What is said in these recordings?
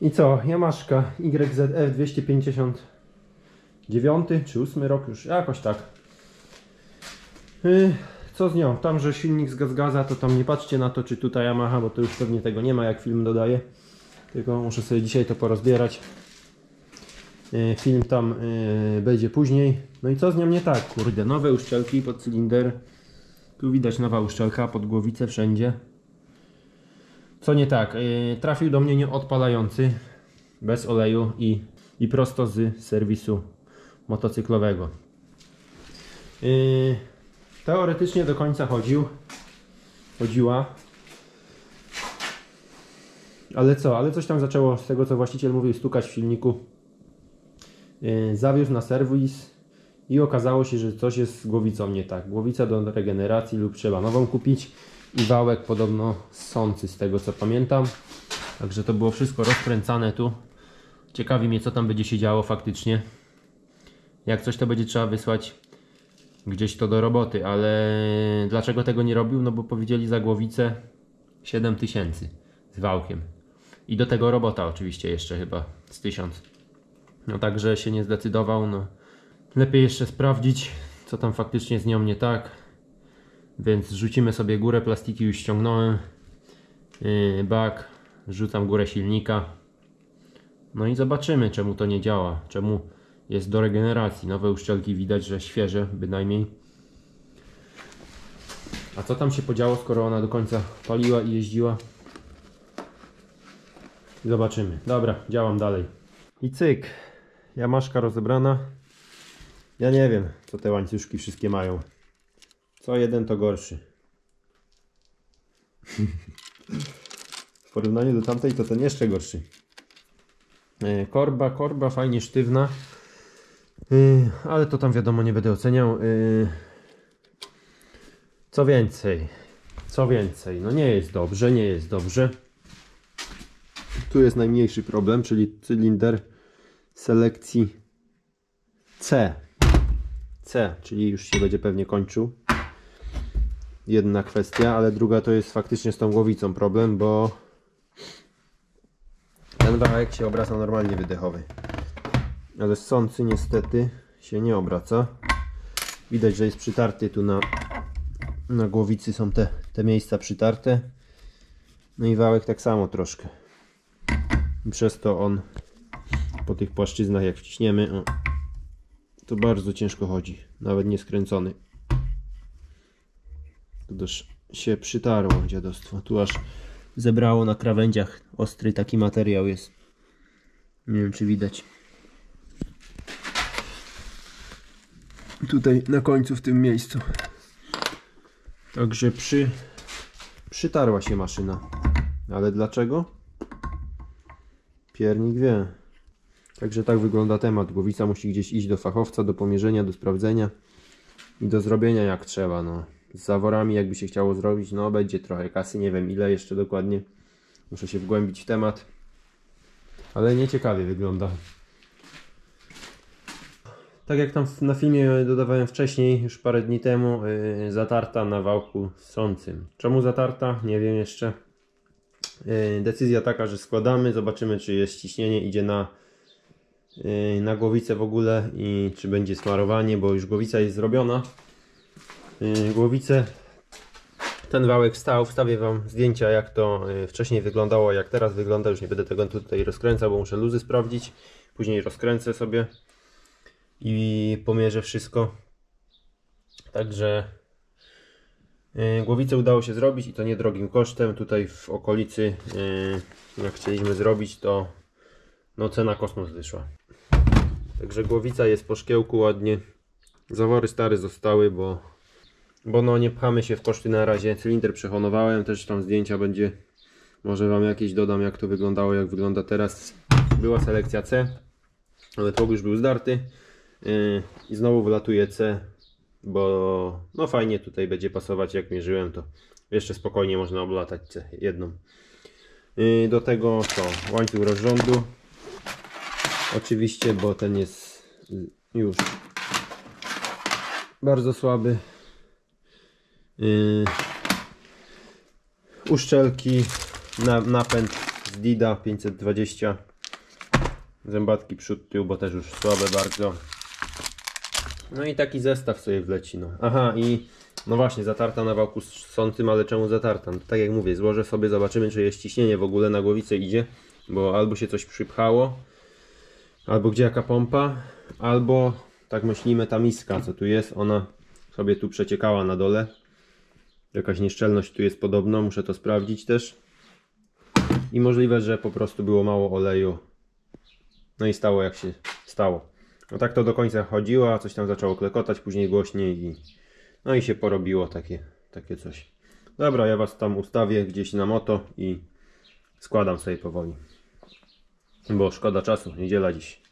I co? Yamaszka YZF 259 czy 8 rok już, jakoś tak. Co z nią? Tam, że silnik zgadza, to tam nie patrzcie na to, czy tutaj Yamaha, bo to już pewnie tego nie ma, jak film dodaje. Tylko muszę sobie dzisiaj to porozbierać. Film tam będzie później. No i co z nią nie tak? Kurde, nowe uszczelki pod cylinder. Tu widać nowa uszczelka, pod głowicę wszędzie. Co nie tak? Trafił do mnie nieodpalający, bez oleju i prosto z serwisu motocyklowego. Teoretycznie do końca chodziła. Ale co? Ale coś tam zaczęło, z tego co właściciel mówił, stukać w silniku. Zawiózł na serwis i okazało się, że coś jest z głowicą nie tak. Głowica do regeneracji lub trzeba nową kupić i wałek podobno ssący, z tego co pamiętam. Także to było wszystko rozkręcane tu. Ciekawi mnie, co tam będzie się działo faktycznie. Jak coś, to będzie trzeba wysłać gdzieś to do roboty, ale dlaczego tego nie robił? No bo powiedzieli za głowicę 7000 z wałkiem. I do tego robota oczywiście jeszcze chyba z 1000. No także się nie zdecydował. No. Lepiej jeszcze sprawdzić, co tam faktycznie z nią nie tak. Więc rzucimy sobie górę, plastiki już ściągnąłem. Bak, rzucam górę silnika. No i zobaczymy, czemu to nie działa. Czemu jest do regeneracji. Nowe uszczelki widać, że świeże bynajmniej. A co tam się podziało, skoro ona do końca paliła i jeździła? Zobaczymy. Dobra, działam dalej. I cyk. Yamaszka rozebrana. Ja nie wiem, co te łańcuszki wszystkie mają. Co jeden to gorszy. W porównaniu do tamtej to ten jeszcze gorszy. Korba fajnie sztywna. Ale to tam wiadomo, nie będę oceniał. Co więcej, no nie jest dobrze. Tu jest najmniejszy problem, czyli cylinder selekcji C, czyli już się będzie pewnie kończył. Jedna kwestia, ale druga to jest faktycznie z tą głowicą problem, bo ten wałek się obraca normalnie wydechowy, ale ssący niestety się nie obraca. Widać, że jest przytarty tu na głowicy, są te miejsca przytarte. No i wałek tak samo troszkę. I przez to on po tych płaszczyznach, jak wciśniemy, to bardzo ciężko chodzi, nawet nie skręcony. To też się przytarło dziadostwo. Tu aż zebrało na krawędziach, ostry taki materiał jest. Nie wiem, czy widać. Tutaj na końcu, w tym miejscu. Także przytarła się maszyna. Ale dlaczego? Piernik wie. Także tak wygląda temat. Głowica musi gdzieś iść do fachowca, do pomierzenia, do sprawdzenia i do zrobienia jak trzeba. No. Z zaworami jakby się chciało zrobić, no będzie trochę kasy, nie wiem ile jeszcze dokładnie. Muszę się wgłębić w temat. Ale nieciekawie wygląda. Tak jak tam na filmie dodawałem wcześniej, już parę dni temu, zatarta na wałku ssącym. Czemu zatarta? Nie wiem jeszcze. Decyzja taka, że składamy, zobaczymy, czy jest ciśnienie, idzie na głowicę w ogóle i czy będzie smarowanie, bo już głowica jest zrobiona. Głowicę, ten wałek stał, wstawię wam zdjęcia, jak to wcześniej wyglądało, jak teraz wygląda. Już nie będę tego tutaj rozkręcał, bo muszę luzy sprawdzić. Później rozkręcę sobie i pomierzę wszystko. Także głowicę udało się zrobić i to niedrogim kosztem. Tutaj w okolicy, jak chcieliśmy zrobić, to no cena kosmos wyszła. Także głowica jest po szkiełku ładnie. Zawory stare zostały, bo no nie pchamy się w koszty na razie. Cylinder przehonowałem, też tam zdjęcia będzie. Może wam jakieś dodam, jak to wyglądało, jak wygląda teraz. Była selekcja C, ale tłok już był zdarty. I znowu wylatuje C, bo no fajnie tutaj będzie pasować, jak mierzyłem, to jeszcze spokojnie można oblatać C jedną. Do tego to łańcuch rozrządu. Oczywiście, bo ten jest już bardzo słaby. Uszczelki, napęd z Dida 520 Zębatki przód, tył, bo też już słabe bardzo. No i taki zestaw sobie wleci. No. Aha, i no właśnie, zatarta na wałku ssącym, ale czemu zatarta? No, tak jak mówię, złożę sobie, zobaczymy, czy jest ciśnienie w ogóle na głowicę idzie, bo albo się coś przypchało, albo gdzie jaka pompa, albo tak myślimy, ta miska, co tu jest, ona sobie tu przeciekała na dole. Jakaś nieszczelność tu jest podobno, muszę to sprawdzić też. I możliwe, że po prostu było mało oleju. No i stało jak się stało. No tak to do końca chodziło, a coś tam zaczęło klekotać, później głośniej i no i się porobiło takie coś. Dobra, ja was tam ustawię gdzieś na moto i składam sobie powoli. Bo szkoda czasu, niedziela dziś.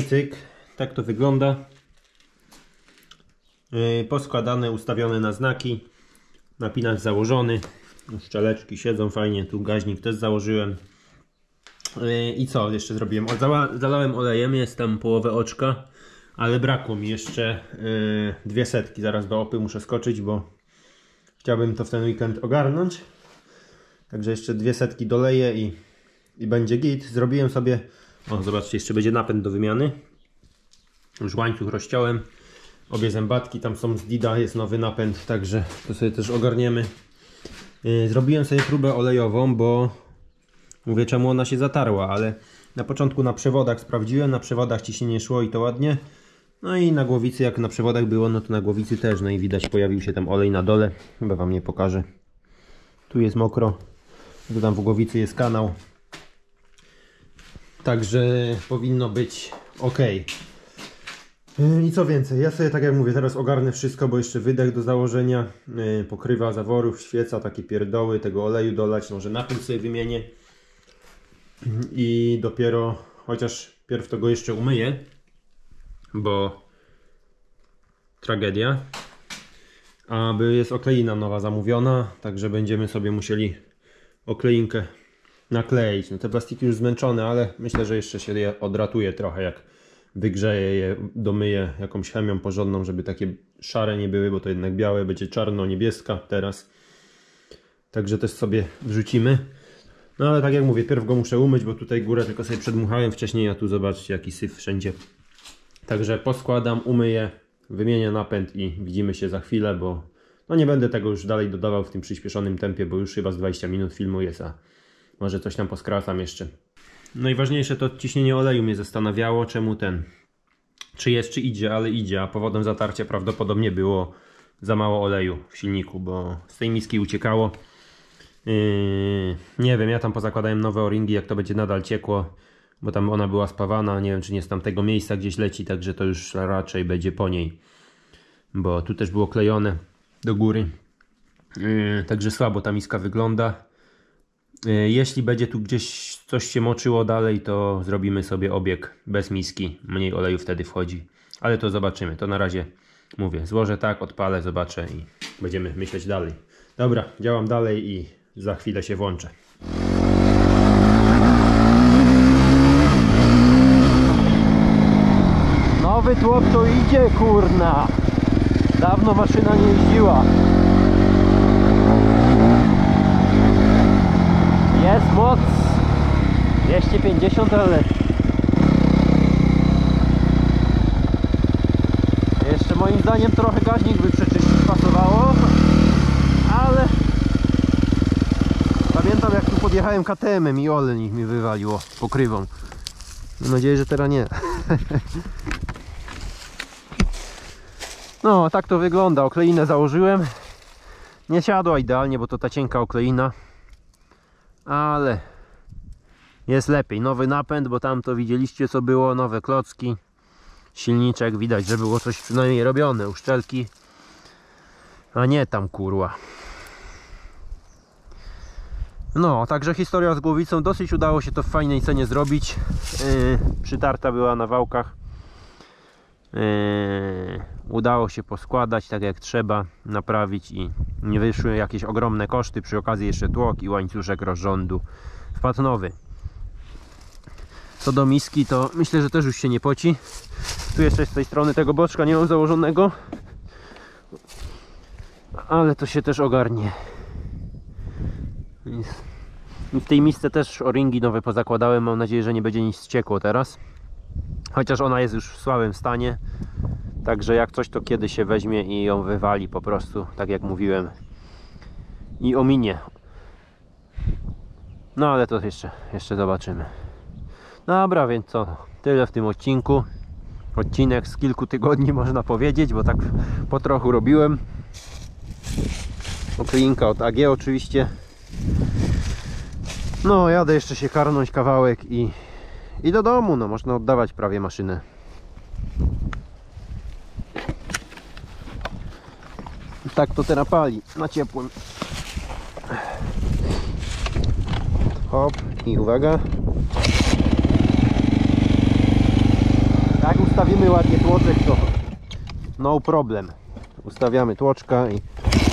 i cyk, tak to wygląda. Poskładane, ustawione na znaki. Napinacz założony. Szczeleczki siedzą fajnie, tu gaźnik też założyłem. I co jeszcze zrobiłem? Zalałem olejem, jest tam połowę oczka, ale brakło mi jeszcze 200. Zaraz do Opy muszę skoczyć, bo chciałbym to w ten weekend ogarnąć. Także jeszcze 200 doleję i będzie git. Zrobiłem sobie, o zobaczcie, jeszcze będzie napęd do wymiany. Już łańcuch rozciąłem. Obie zębatki tam są z Dida, jest nowy napęd, także to sobie też ogarniemy. Zrobiłem sobie próbę olejową, bo mówię, czemu ona się zatarła, ale na początku na przewodach sprawdziłem, na przewodach ciśnienie szło i to ładnie. No i na głowicy, jak na przewodach było, no to na głowicy też, no i widać, pojawił się tam olej na dole. Chyba wam nie pokażę. Tu jest mokro, tu tam w głowicy jest kanał. Także powinno być ok. I co więcej, ja sobie tak jak mówię, teraz ogarnę wszystko, bo jeszcze wydech do założenia, pokrywa zaworów, świeca, takie pierdoły, tego oleju dolać, może napęd sobie wymienię. I dopiero, chociaż pierw to go jeszcze umyję, bo tragedia. A jest okleina nowa zamówiona, także będziemy sobie musieli okleinkę nakleić. No te plastiki już zmęczone, ale myślę, że jeszcze się je odratuje trochę, jak wygrzeję je, domyję jakąś chemią porządną, żeby takie szare nie były, bo to jednak białe, będzie czarno-niebieska teraz. Także też sobie wrzucimy. No ale tak jak mówię, pierw go muszę umyć, bo tutaj górę tylko sobie przedmuchałem wcześniej, a tu zobaczcie jaki syf wszędzie. Także poskładam, umyję, wymienię napęd i widzimy się za chwilę, bo no nie będę tego już dalej dodawał w tym przyspieszonym tempie, bo już chyba z 20 minut filmu jest, a może coś tam poskracam jeszcze. Najważniejsze to ciśnienie oleju mnie zastanawiało, czemu czy jest, czy idzie, ale idzie, a powodem zatarcia prawdopodobnie było za mało oleju w silniku, bo z tej miski uciekało. Nie wiem, ja tam pozakładałem nowe o-ringi, jak to będzie nadal ciekło, bo tam ona była spawana, nie wiem czy nie z tamtego miejsca gdzieś leci, także to już raczej będzie po niej, bo tu też było klejone do góry. Także słabo ta miska wygląda. Jeśli będzie tu gdzieś coś się moczyło dalej, to zrobimy sobie obieg bez miski, mniej oleju wtedy wchodzi, ale to zobaczymy. To na razie mówię, złożę tak, odpalę, zobaczę i będziemy myśleć dalej. Dobra, działam dalej i za chwilę się włączę. Nowy tłok to idzie, kurna. Dawno maszyna nie jeździła. Jest moc 250, ale jeszcze moim zdaniem trochę gaźnik by przeczyścić pasowało, ale pamiętam jak tu podjechałem KTM-em i olej mi wywaliło pokrywą. Mam nadzieję, że teraz nie. No tak to wygląda, okleinę założyłem. Nie siadła idealnie, bo to ta cienka okleina, ale jest lepiej. Nowy napęd, bo tam to widzieliście co było, nowe klocki, silniczek, widać, że było coś przynajmniej robione, uszczelki, a nie tam kurwa. No, także historia z głowicą, dosyć udało się to w fajnej cenie zrobić. Przytarta była na wałkach. Udało się poskładać tak jak trzeba, naprawić i nie wyszły jakieś ogromne koszty. Przy okazji jeszcze tłok i łańcuszek rozrządu wpadł nowy. Co do miski, to myślę, że też już się nie poci. Tu jeszcze z tej strony tego boczka nie mam założonego, ale to się też ogarnie. I w tej misce też o-ringi nowe pozakładałem. Mam nadzieję, że nie będzie nic ciekło teraz, chociaż ona jest już w słabym stanie. Także jak coś, to kiedy się weźmie i ją wywali po prostu, tak jak mówiłem, i ominie. No ale to jeszcze zobaczymy. Dobra, więc co, tyle w tym odcinku. Odcinek z kilku tygodni można powiedzieć, bo tak po trochu robiłem. Okleinka od AG oczywiście. No jadę jeszcze się karnąć kawałek i do domu, no można oddawać prawie maszynę. Tak to teraz pali na ciepłym. Hop i uwaga. ustawimy ładnie tłoczek, to no problem. Ustawiamy tłoczka i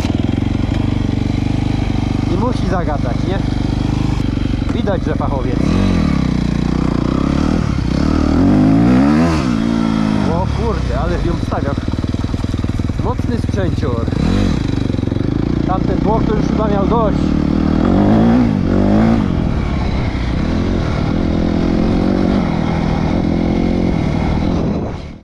musi zagadać, nie? Widać, że fachowiec. O kurde, ale ją stawia. Mocny sprzęcior. Tamten tłok to już chyba miał dość.